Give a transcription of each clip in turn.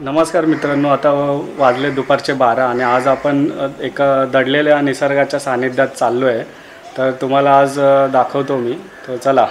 नमस्कार मित्रांनो, आता वाजले दुपारचे 12 आणि आज आपण एका दडलेल्या निसर्गाच्या सानिध्यात चाललो आहे. तर तुम्हाला आज दाखवतो मी. तो चला.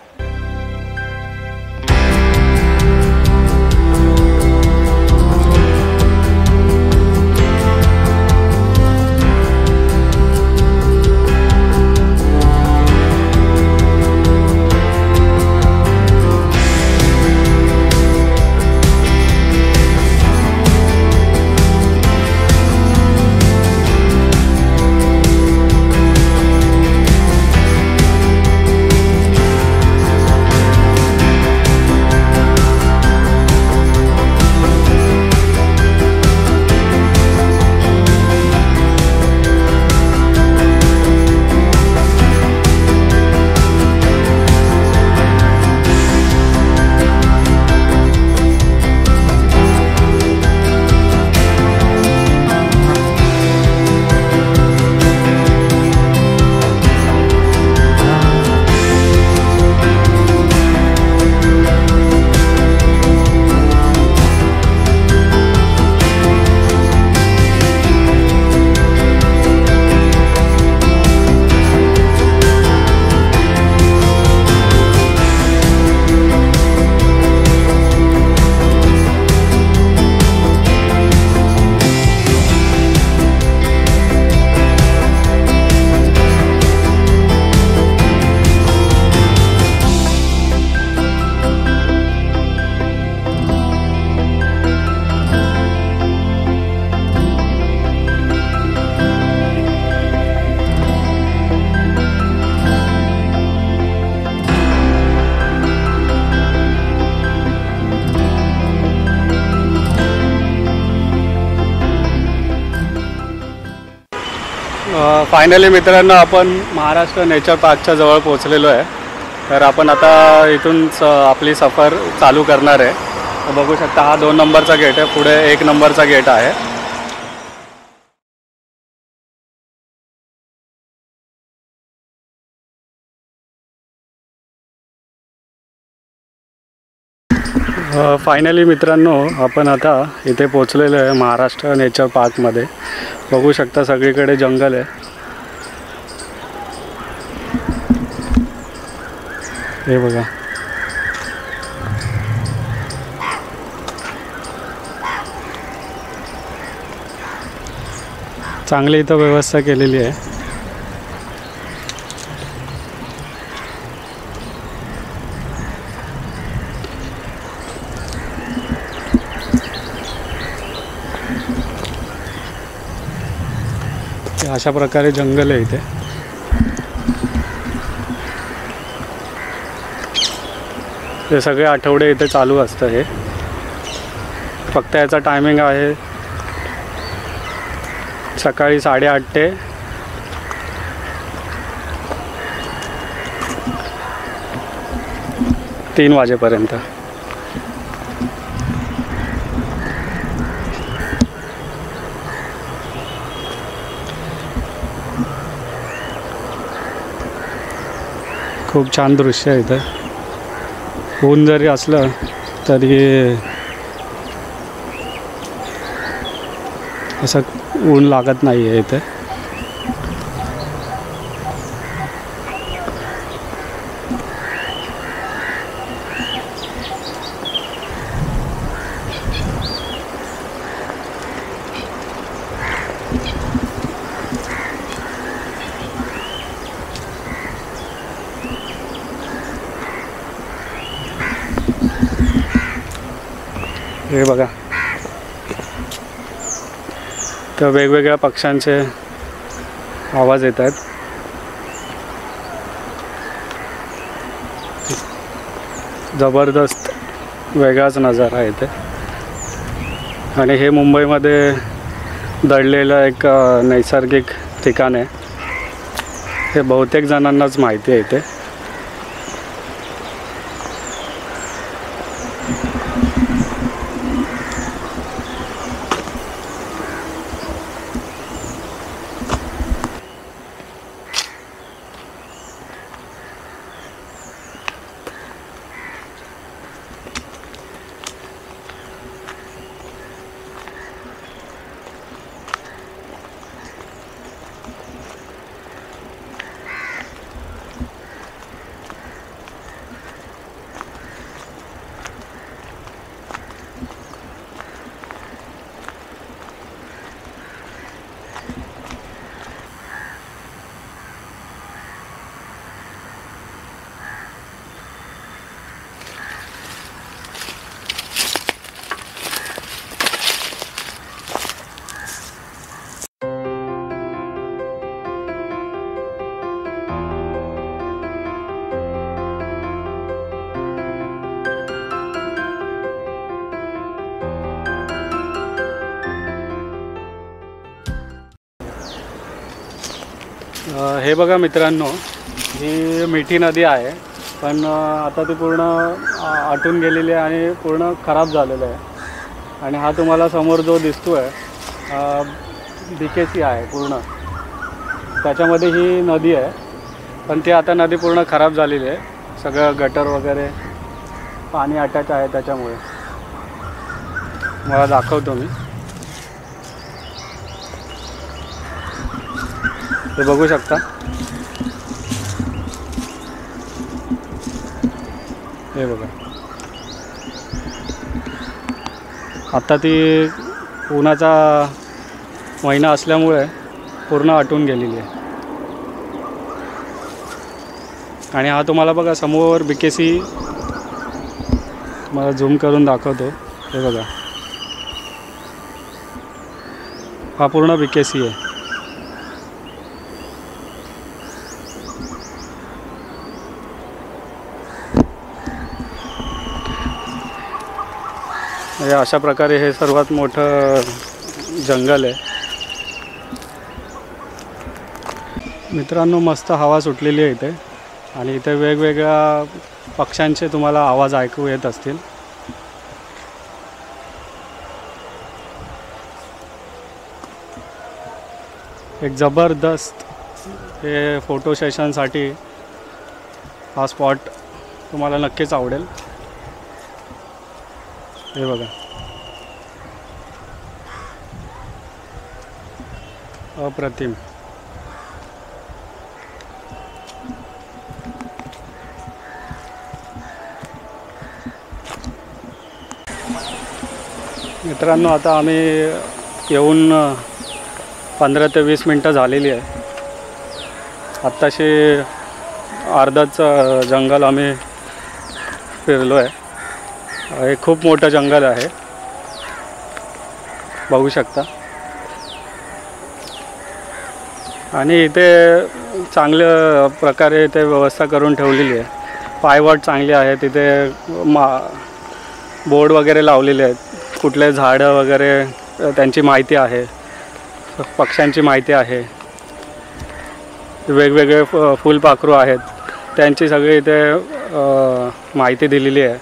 फायनली मित्रांनो, आपण महाराष्ट्र नेचर पार्कच्या जवळ पोहोचलेलो आहे. तर आपण आता इथून आपली सफर चालू करणार आहे. बघू शकता, हा 2 नंबरचा गेट आहे, पुढे 1 नंबरचा गेट आहे. फायनली मित्रांनो, आपण आता इथे पोहोचलेलो आहे महाराष्ट्र नेचर पार्कमध्ये. बघू शकता सगळीकडे जंगल आहे. हे बघा, चांगली इथं व्यवस्था केलेली आहे. अशा प्रकारे जंगल आहे इथे. हे सगळे आठवडे इथे चालू असतं. हे फक्त याचा टायमिंग आहे सकाळी 8:30 ते 3 वाजेपर्यंत. खूप छान दृश्य आहे इथं. ऊन जरी असलं तरी असं ऊन लागत नाही आहे इथे. हे बघा, तर वेगवेगळ्या पक्ष्यांचे आवाज येत आहेत. जबरदस्त वेगळाच नजारा आहे इथे. आणि हे मुंबईमध्ये दडलेलं एक नैसर्गिक ठिकाण आहे. हे बहुतेक जणांनाच माहिती आहे इथे. हे बघा मित्रांनो, ही मिठी नदी आहे, पण आता ती पूर्ण आटून गेलेली आहे आणि पूर्ण खराब झालेलं आहे. आणि हा तुम्हाला समोर जो दिसतो आहे BKC आहे पूर्ण, त्याच्यामध्ये ही नदी आहे, पण ती आता नदी पूर्ण खराब झालेली आहे. सगळं गटर वगैरे पाणी अटॅच आहे, त्याच्यामुळे मला दाखवतो मी. हे बघू शकता, हे बघा. आता ती उन्हाचा महिना असल्यामुळे पूर्ण आटून गेलेली आहे. आणि हा तुम्हाला बघा समोर BKC, मला झूम करून दाखवतो. हे बघा, हा पूर्ण BKC आहे. अशा प्रकारे हे सर्वात मोठं जंगल आहे. मित्रांनो, मस्त हवा सुटलेली आहे इथे, आणि इथे वेगवेगळ्या पक्ष्यांचे तुम्हाला आवाज ऐकू येत असतील. एक जबरदस्त हे फोटो सेशनसाठी हा स्पॉट तुम्हाला नक्कीच आवडेल. हे बघा, अप्रतिम. मित्रांनो, आता आम्ही येऊन 15 ते 20 मिनटं झालेली आहे. आत्ताशी अर्धाच जंगल आम्ही फिरलो आहे. हे खूप मोठं जंगल आहे, बघू शकता. आणि इथे चांगल्या प्रकारे इथे व्यवस्था करून ठेवलेली आहे. पायवाट चांगली आहे. तिथे बोर्ड वगैरे लावलेले आहेत. कुठले झाडं वगैरे त्यांची माहिती आहे, पक्ष्यांची माहिती आहे, वेगवेगळे फुलपाखरू आहेत, त्यांची सगळी इथे माहिती दिलेली आहे.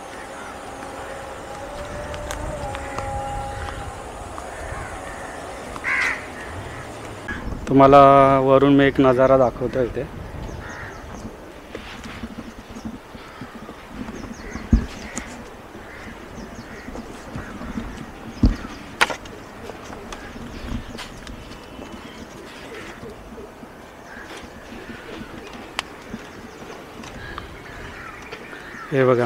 तुम्हाला वरून मी एक नजारा दाखवतो इथे. हे बघा,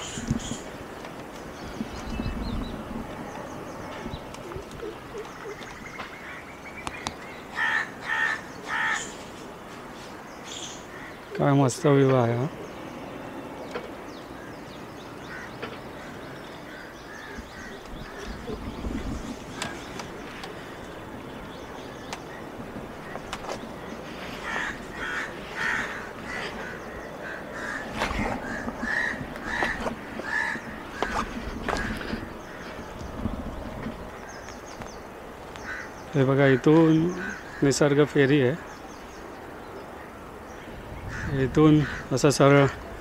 काय मस्त व्ह्यू आहे हा. हे बघा, इथून निसर्ग फेरी आहे. इथून असं सरळ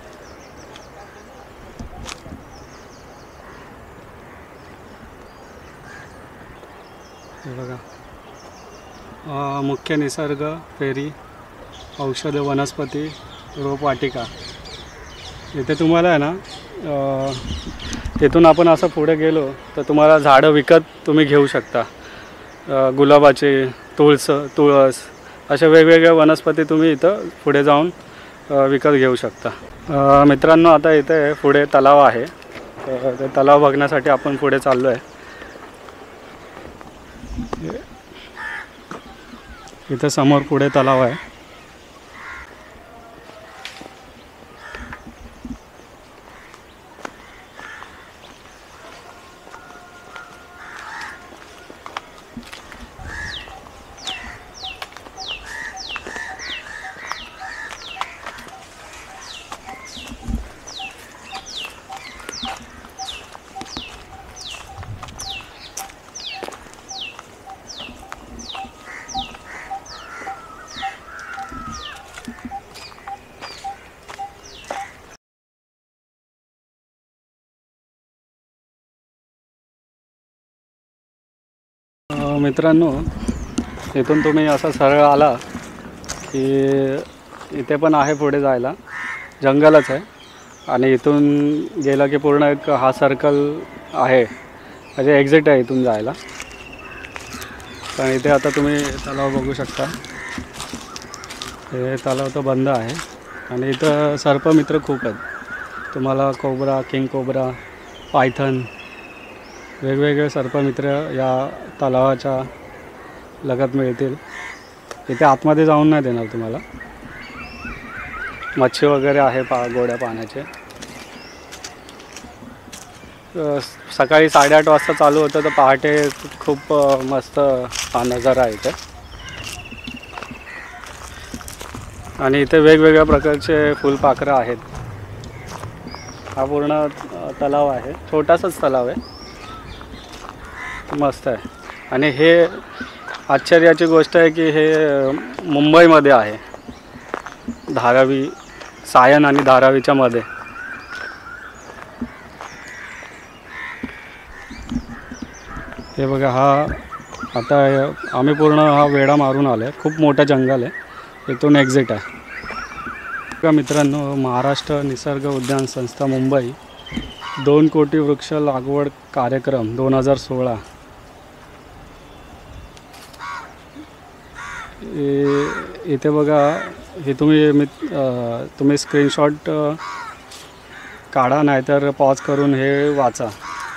हे बघा, मुख्य निसर्ग फेरी, औषध वनस्पती रोपवाटिका. इथे तुम्हाला आहे ना, इथून आपण असं पुढे गेलो तर तुम्हाला झाडं विकत तुम्ही घेऊ शकता. गुलाबाचे, तुळस, अशा वेगवेगळ्या वनस्पती तुम्ही इथं पुढे जाऊन विकत घेऊ शकता. मित्रांनो, आता इथे पुढे तलाव आहे. ते तलाव बघण्यासाठी आपण पुढे चाललो आहे. इथं समोर पुढे तलाव आहे. मित्रांनो, इथून तुम्ही असं सरळ आला की इथे पण आहे पुढे जायला, जंगलच आहे. आणि इथून गेलं की पूर्ण एक हा सर्कल आहे, म्हणजे एक्झिट आहे इथून जायला. पण इथे आता तुम्ही तलाव बघू शकता. हे तलाव तर बंद आहे आणि इथं सर्पमित्र खूप आहेत. तुम्हाला कोब्रा, किंग कोब्रा, पायथन, वेगवेगळे सर्पमित्र या तलावाच्या लगत मिळतील. इथे आतमध्ये जाऊन नाही देणार तुम्हाला. मच्छी वगैरे आहे गोड्या पाण्याचे. सकाळी 8:30 वाजता चालू होतं तर पहाटे खूप मस्त हा नजारा आहे इथे. आणि इथे वेगवेगळ्या प्रकारचे फुलपाखरं आहेत. हा पूर्ण तलाव आहे, छोटासाच तलाव आहे, मस्त आहे. आणि हे आश्चर्याची गोष्ट आहे की हे मुंबईमध्ये आहे, धारावी, सायन आणि धारावीच्या मध्ये. हे बघा, हा आता आम्ही पूर्ण हा वेढा मारून आलो आहे. खूप मोठं जंगल आहे, इथून एक्झिट आहे. बघा मित्रांनो, महाराष्ट्र निसर्ग उद्यान संस्था मुंबई 2 कोटी वृक्ष लागवड कार्यक्रम 2016. इथे बघा, हे तुम्ही स्क्रीनशॉट काढा, नाहीतर पॉज करून हे वाचा.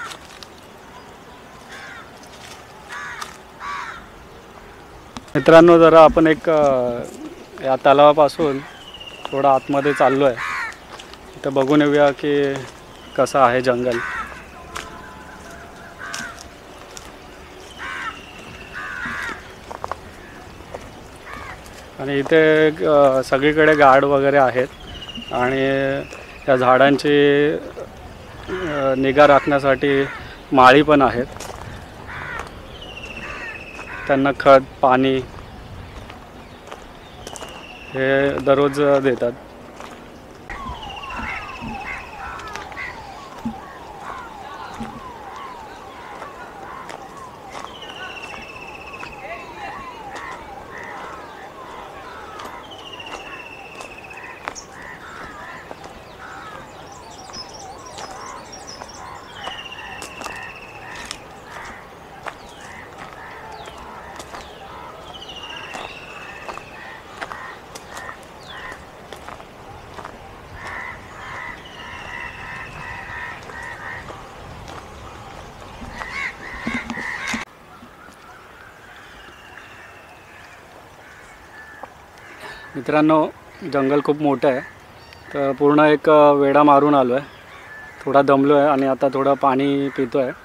मित्रांनो, जरा आपण एक या तलावापासून थोडा आतमध्ये चाललो आहे. इथं बघून येऊया की कसं आहे जंगल. आणि इथे सगळीकडे गार्ड वगैरे आहेत आणि या झाडांची निगा राखण्यासाठी माळी पण आहेत. त्यांना खत, पाणी हे दररोज देतात. मित्रांनो, जंगल खूप मोठं आहे, तर पूर्ण एक वेढा मारून आलो आहे. थोडा दमलो आहे आणि आता थोडं पाणी पितो आहे.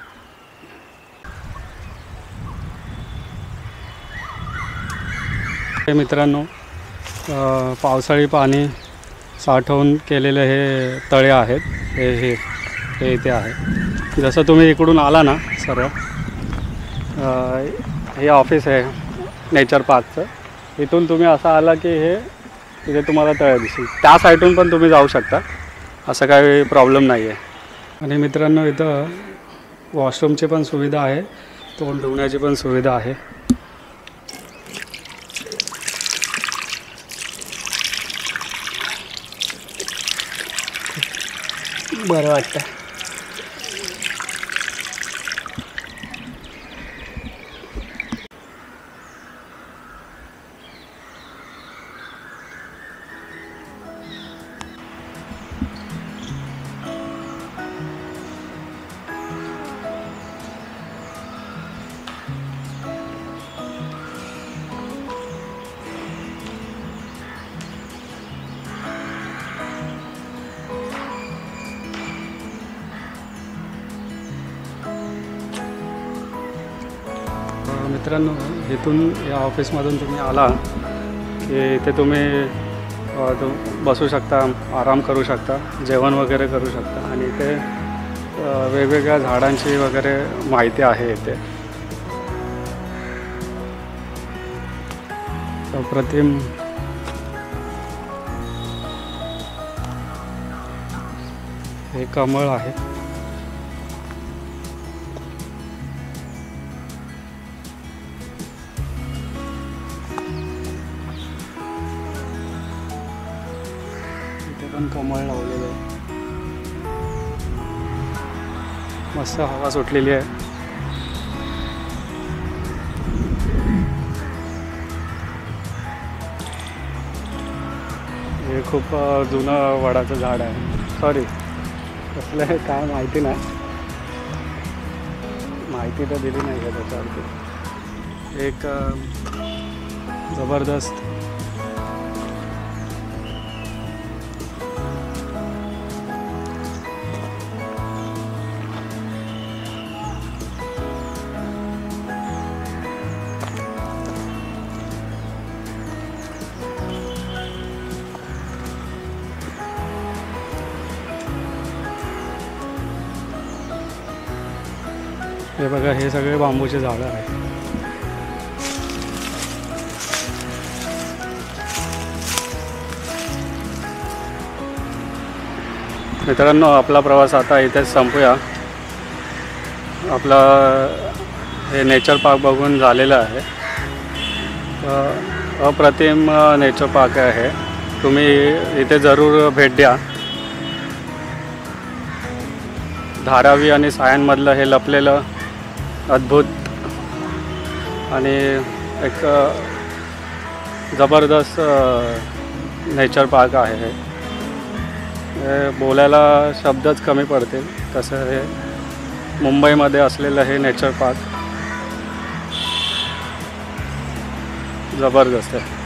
हे मित्रांनो, पावसाळी पाणी साठवून केलेले हे तळे आहेत. हे इथे आहे. जसं तुम्ही इकडून आला ना सरळ, हे ऑफिस आहे नेचर पार्कचं. इथून तुम्ही असं आला की हे इथे तुम्हाला तळे दिसेल. त्या साईडून पण तुम्ही जाऊ शकता, असं काही प्रॉब्लेम नाही आहे. आणि मित्रांनो, इथं वॉशरूमची पण सुविधा आहे, तोंड धुण्याची पण सुविधा आहे. बरं वाटतं. मित्रांनो, इथून या ऑफिसमधून तुम्ही आला की इथे तुम्ही बसू शकता, आराम करू शकता, जेवण वगैरे करू शकता. आणि इथे वेगवेगळ्या झाडांची वगैरे माहिती आहे. इथे अप्रतिम हे कमळ आहे. पण कमळ लावलेलं आहे. मस्त हवा सुटलेली आहे. हे खूप जुनं वडाचं झाड आहे. सॉरी कसलं आहे काय माहिती नाही, माहिती तर दिली नाही का त्याच्यावरती. एक जबरदस्त हे बघा, हे सगळे बांबूचे झाडं आहेत. मित्रांनो, आपला प्रवास आता इथेच संपूया. आपला हे नेचर पार्क बघून झालेलं आहे. अप्रतिम नेचर पार्क आहे. तुम्ही इथे जरूर भेट द्या. धारावी आणि सायनमधलं हे लपलेलं अद्भुत आणि एक जबरदस्त नेचर पार्क आहे. हे बोलायला शब्दच कमी पडतील. कसं हे मुंबईमध्ये असलेलं हे नेचर पार्क जबरदस्त आहे.